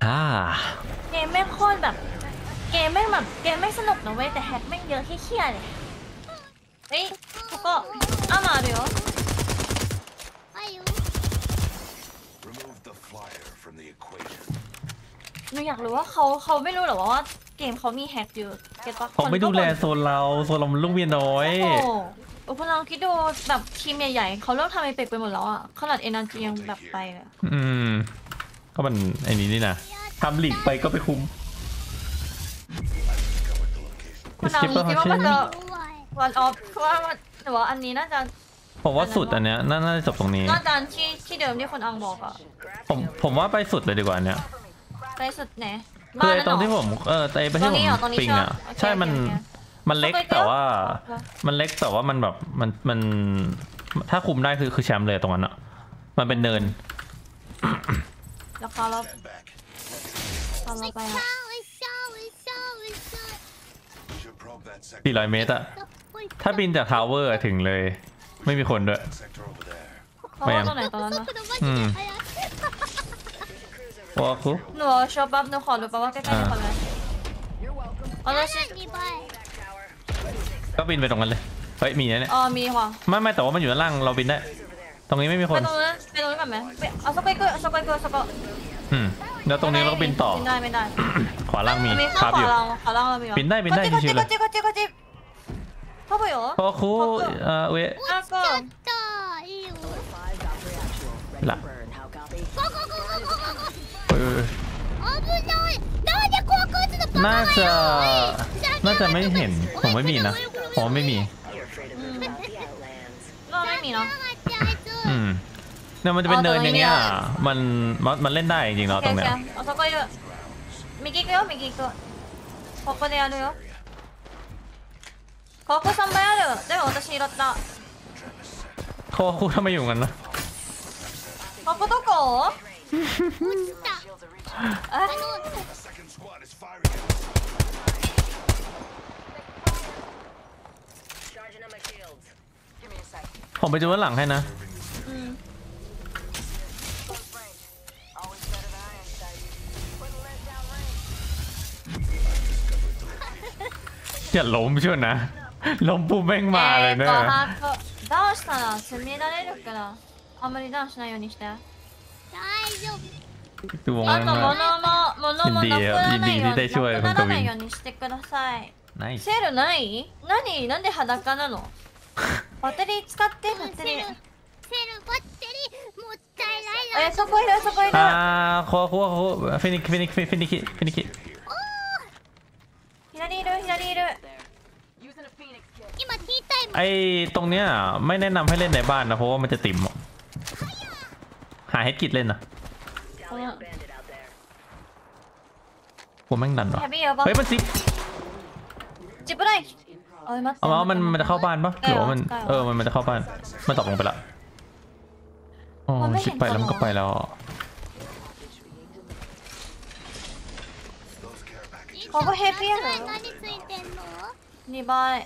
อ่าเกมไม่โคตรแบบเกมไม่แบบเกมไม่สนุกนะเว้ยแต่แฮกไม่เยอะเครียดเลยเฮ้ยここあるあるよหนูอยากรู้ว่าเขาไม่รู้หรอว่าเกมเขามีแฮกเยอะเก็ตปะผมไม่ดูแลโซนเรามันลูกเมียน้อยโอ้โหพวกเราคิดดูแบบทีมใหญ่ๆเขาเลิกทำไอเป็กไปหมดแล้วอ่ะขนาดเอเนจียังแบบไปเลยอืมก็มันไอ้นี้นี่นะทำหลีกไปก็ไปคุมคนเราคิดว่ามันจะวันออฟว่าแต่ว่าอันนี้น่าจะผมว่าสุดอันเนี้ยน่าจะจบตรงนี้น่าจะที่เดิมที่คนอังบอกอ่ะผมว่าไปสุดเลยดีกว่าเนี้ยไปสุดไหนคือตรงที่ผมไปที่ผมปิงอ่ะใช่มันเล็กแต่ว่ามันเล็กแต่ว่ามันแบบมันถ้าคุมได้คือแชมป์เลยตรงนั้นอ่ะมันเป็นเนินแล้วเราไป 400 เมตรอะถ้าบินจากทาวเวอร์ถึงเลยไม่มีคนด้วยเขาตรงไหนตอนนั้นนะว้าคุหนูชอบปั๊บหนูขอดูปั๊บว่าใกล้ๆมีคนไหมก็บินไปตรงนั้นเลยเฮ้ยมีเนี่ยมีค่ะไม่แต่ว่ามันอยู่ด้านล่างเราบินได้ตรงนี้ไม่มีคนไปตรงนั้นก่อนไหมเอาสักไปก็แล้วตรงนี้เราก็บินต่อไม่ได้ขวาล่างมีครับอยู่บินได้ชิวๆเลยเข้าไปเหรอพอคูเวละน่าจะไม่เห็นผมไม่มีนะผมไม่มีเราไม่มีเนาะเนี่ยมันจะเป็นเนินอย่างเงี้ยมันเล่นได้จริงๆเนาะตรงเนี้ยเอาสักไปเถอะ右行くよ右行くここでやるよここ3倍あるでも私拾ったคูทำไมอยู่กันนะここどこผมไปดูด้านหลังให้นะอย่าล้มช่วยนะล้มปุ๊บแม่งมาเลยเนอะダウンしたら攻められるからあんまりダウンしないようにして大丈夫ดูあと物もなくならないようにしてくださいセールないなんで裸なのバッテリー使ってバッテリーもったいないそこいるこフェニキ左いるไอตรงเนี้ยไม่แนะนำให้เล่นในบ้านนะเพราะว่ามันจะติ่มหาให้กิดเล่นนะผมแม่งดันวะเฮ้ยมันจิบอะไรมันจะเข้าบ้านปะหรือว่ามันจะเข้าบ้านมันตกลงไปละอ๋อชิบไปแล้วมันก็ไปแล้วここヘビやろ2倍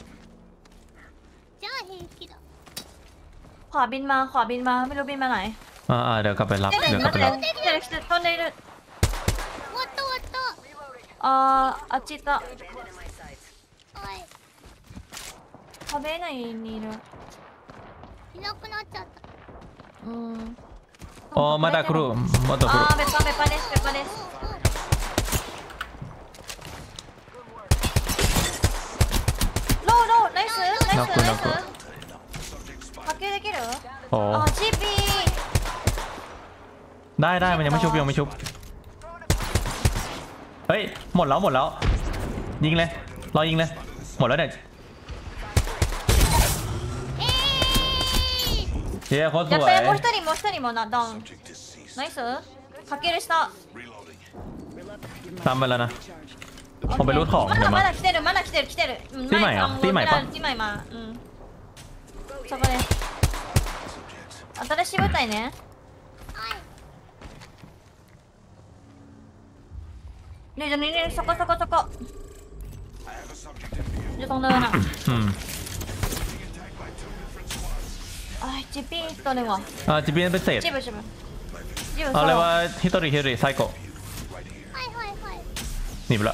ขวาบินมาไม่รู้บินมาไหนเดี๋ยวกลับไปรับต้นได้เลยあっち行った壁内にいるいなくなっちゃったまだ来る別班ですローナイス波及できるGP ได้มันยังไม่ชุบเฮ้ยหมดแล้วยิงเลยรอยิงเลยหมดแล้วเนี่ยโคตรสวยもう一人もダウンナイスかける下ตามไปแล้วนะผมไปรูดของเดี๋ยวまだ来てるที่ใหม่ปะมาそこで新しい舞台ねนี่そこอยู่ตรงเนินอ่ะGP ตัวหนึ่งเหรอ GP เป็นเศษジブเอาเลยว่าฮิโตริไซโกหนีไปละ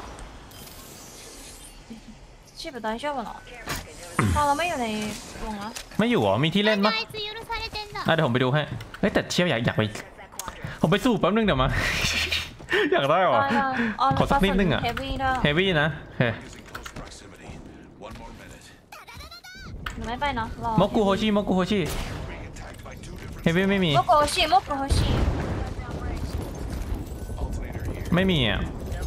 ชิบ大丈夫なเราไม่อยู่ในวงนะไม่อยู่หรอมีที่เล่นมั้ยเดี๋ยวผมไปดูให้เฮ้ยแต่เชี่ยวอยากไปผมไปสู้แป๊บนึงเดี๋ยวมาอยากได้หรอขอสักนิดนึงอะเฮฟวี่นะโอเคไม่ไปนะมกุโฮชิเฮฟวี่ไม่มีมกุโฮชิไม่มีอ่ะ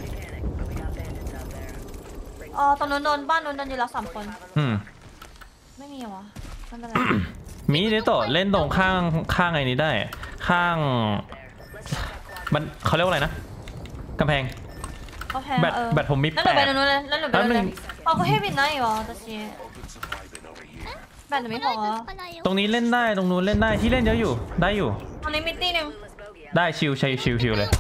ตอนนู้นโดนบ้านนู้นโดนอยู่แล้ว3 คนไม่มีวะไม่เป็นไรมีเดโตเล่นตรงข้างไอ้นี้ได้ข้างมันเขาเรียกว่าอะไรนะกำแพงแบตผมมีแล้วหนูไปตรงนู้นเลยแล้วหนูไปตรงนู้นเลยเขาให้บินได้หรอตอนนี้แบตหนูไม่พอตรงนี้เล่นได้ตรงนู้นเล่นได้ที่เล่นเยอะอยู่ได้อยู่ตรงนี้มิตตี้นึงได้ชิวเลย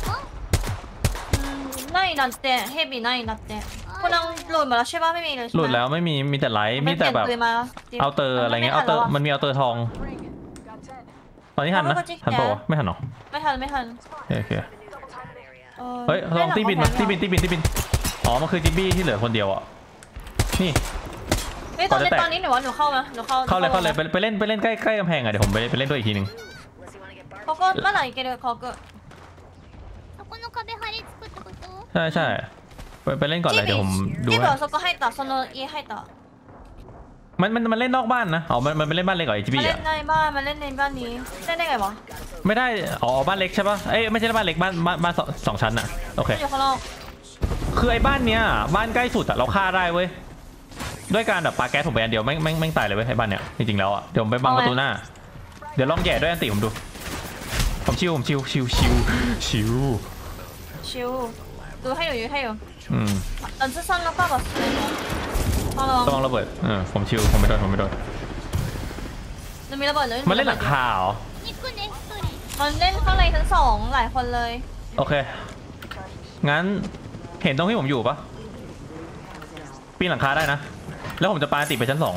ないなってヘビないなってคนนั่งหลุดมาแล้วใช่ป่ะไม่มีเลยหลุดแล้วไม่มีแต่ไลท์มีแต่แบบเอาเตอร์อะไรเงี้ยเอาเตอร์มันมีเอาเตอร์ทองตอนนี้ทันนะทันปะวะไม่ทันหรอไม่ทันโอเคเฮ้ยลองตีบินอ๋อมันคือจิบบี้ที่เหลือคนเดียวอ่ะนี่ตอนนี้หนูเข้ามาเข้าเลยไปเล่นใกล้กำแพงอ่ะเดี๋ยวผมไปเล่นด้วยอีกทีนึงเขาก็เมื่อไหร่เกลือเขาก็ใช่ไปเล่นก่อนเลยเดี๋ยวผมดูให้そこ入ったその家入ったมันเล่นนอกบ้านนะอ๋อมันเล่นบ้านเล็กก่อนไอจีบีอ่ะมันเล่นในบ้านนี้เล่นได้ไงวะไม่ได้อ๋อบ้านเล็กใช่ป่ะเอ้ยไม่ใช่บ้านเล็กบ้าน2 ชั้นอ่ะโอเคอยู่ข้างนอกคือไอ้บ้านเนี้ยบ้านใกล้สุดอ่ะเราฆ่าได้เว้ยด้วยการแบบปาแก๊สผมไปอันเดียวแม่งตายเลยเว้ยไอ้บ้านเนี้ยจริงๆแล้วอ่ะเดี๋ยวผมไปบังประตูหน้าเดี๋ยวลองแย่ด้วยอันติผมดูผมชิวดูให้อยู่อันสั้นแล้วก็แบบต้องระเบิดผมชิวผมไม่โดนมันมีระเบิดเลยมันเล่นหลังคาเหรอมันเล่นข้างในชั้น2หลายคนเลยโอเคงั้นเห็นตรงที่ผมอยู่ปะปีนหลังคาได้นะแล้วผมจะปาติไปชั้น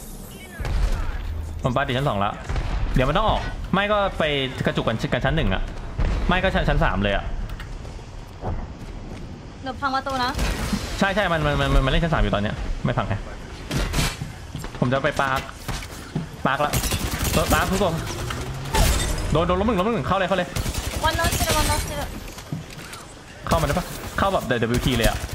2ผมปาติชั้น2แล้วเดี๋ยวมันต้องออกไม่ก็ไปกระจุกกันชั้น1อ่ะไม่ก็ชั้น3เลยอ่ะหนูพังประตูนะใช่มันเล่นชั้น3อยู่ตอนเนี้ยไม่พังไงผมจะไปปาร์คละปาร์คทุกคนโดนล้มหนึ่งเข้าเลยวันนอสเข้ามาได้ปะเข้าแบบWT เลยอะ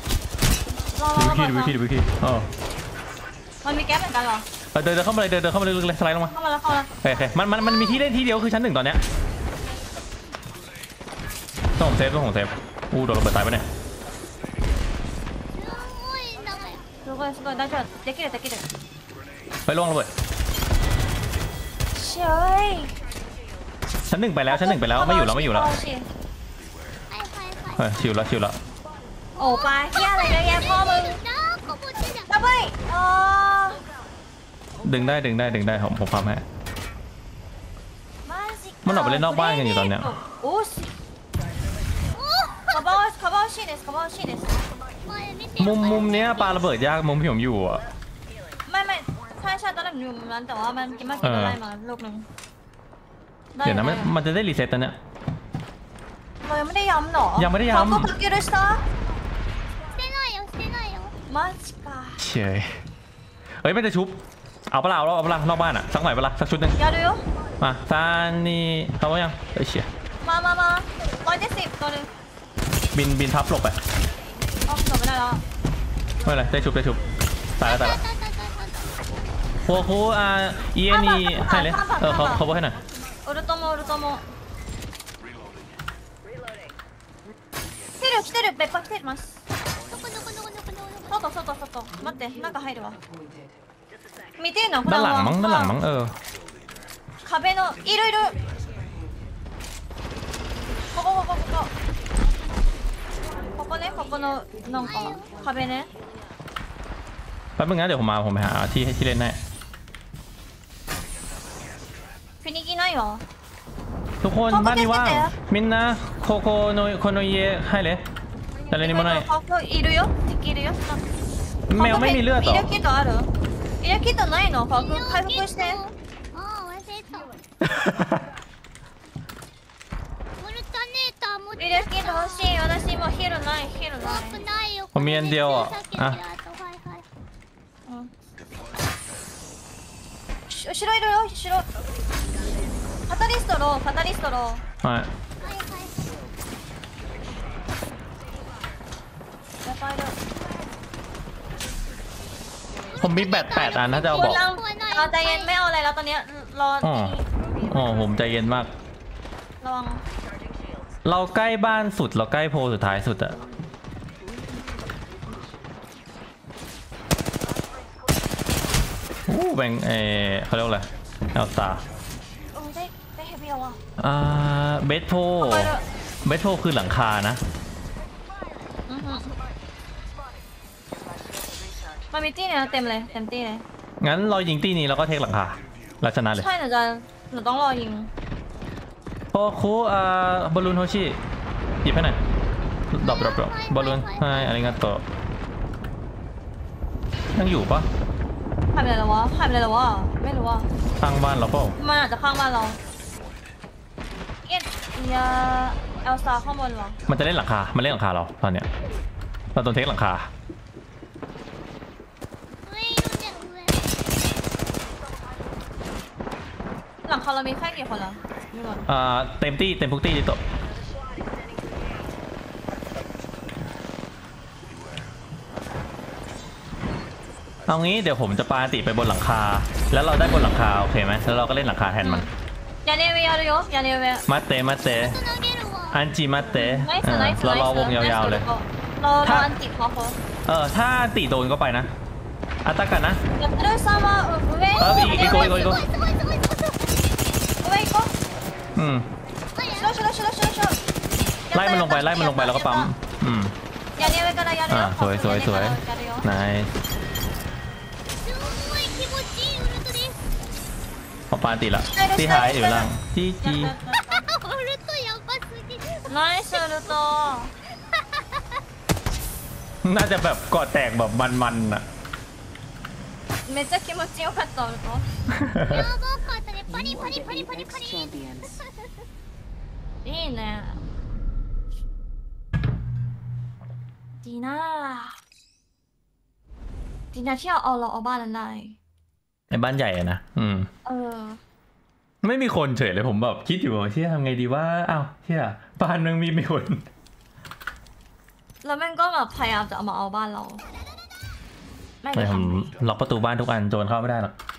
WT มันมีแก๊สเหมือนกันเหรอเดินเข้ามาเลยสไลด์ลงมาเข้ามาโอเคมันมีที่เล่นที่เดียวคือชั้น1ตอนเนี้ยต้องเซฟโดนระเบิดตายไปเนี่ยすごい大丈夫できるไปล่วงระเบิดเชยชั้น1ไปแล้วไม่อยู่แล้วชิวแล้วโอ้ปลาเหี้ยอะไรเยอะแยะพ่อมึงดับเบิ้ลดึงได้ผมพาให้มันออกไปเล่นนอกบ้านกันอยู่ตอนเนี้ยカバー欲しいですมุมเนี้ยปาระเบิดยากมุมที่ผมอยู่อ่ะไม่ใช่ตอนแรกอยู่มุมนั้นแต่ว่ามันกินได้มาลูกนึงเดี๋ยวนะมันจะได้รีเซ็ตตอนเนี้ยเรายังไม่ได้ย้ำหรอยังไม่ได้ย้ำเขาก็เกลือしたマジかเฉยเฮ้ยไม่จะชุบเอาปลานอกบ้านอ่ะสักหน่อยปลาสักชุดนึงやるよมาซานี่เขาว่ายังเชี่ยมา170ตัวนึงบินทับหลบไปหลบไม่ได้แล้วไม่เป็นไรได้ชุบตายแล้วโคอีนี่ให้เลยเขาบอกให้หน่อยウルトモ来てる別班来てます外待ってなんか入るわ見てんのด้านหลังมั้ง壁のいるここのなんか壁ねแป๊บนึงนะเดี๋ยวผมไปหาที่เล่นให้ฟินิกิないわทุกคนบ้านนี้ว่างมินนะโคโนเยให้เลยอะไรนี่มันอะไรいるよแมวไม่มีเลือดหรอイラキットないの回復してイレスキット欲しい私もうヒールないヒールないผมมีอันเดียวอ่ะอ่ะ後ろいるよ後ろカタリストローカタリストローはいやばいるผมมีแบต8 อันถ้าจะเอาบอกเราใจเย็นไม่เอาอะไรแล้วตอนนี้รออ๋อผมใจเย็นมากระวังเราใกล้บ้านสุดเราใกล้โพลสุดท้ายสุดอะแบงเขาเรียกว่าอะไรเอลตาได้เฮฟวี่อ่ะเบสโพคือหลังคานะมันมีตี้เนี่ยเต็มเลยเต็มตี้เลยงั้นเรายิงตี้นี้แล้วก็เทคหลังคาแล้วชนะเลยใช่หนูต้องรอยิงโอ้ครูบอลลูนโฮชิหยิบให้หน่อยดรอปบอลลูนให้อะไรเงี้ยต่อยังอยู่ปะหายไปไหนแล้ววะหายไปไหนแล้ววะไม่รู้ว่าข้างบ้านเราเปล่ามันอาจจะข้างบ้านเราเอลซาข้างบนเหรอมันจะเล่นหลังคามันเล่นหลังคาเราตอนเนี้ยเราต้องเทคหลังคาหลังคาเรามีแค่กี่คนแล้วเต็มตี้เต็มทุกตี้ดิโตเอางี้เดี๋ยวผมจะปาติไปบนหลังคาแล้วเราได้บนหลังคาโอเคไหมแล้วเราก็เล่นหลังคาแทนมันยาเนเวียるよยาเนเวียมาเตอันจิมาเตเรารอวงยาวๆเลยรออันติพอถ้าติโดนก็ไปนะอัตตากันนะやってるさんは上อีโก้上行こうไล่มันลงไปแล้วก็ปั๊มやり上からやるよสวยนายพอปาติละที่ท้ายอยู่ล่างจีナイスウルトน่าจะแบบกอดแตกแบบมันๆอ่ะめっちゃ気持ちよかったウルトやばかったねパリいいねดีน่าที่เอาบ้านนั้นได้ในบ้านใหญ่อะนะไม่มีคนเฉยเลยผมแบบคิดอยู่ว่าเชี่ยทำไงดีว่าอ้าวเชี่ยบ้านมึงมีคนแล้วแม่งก็แบบพยายามจะเอาบ้านเราไม่ผมล็อกประตูบ้านทุกอันโจรเข้าไม่ได้หรอก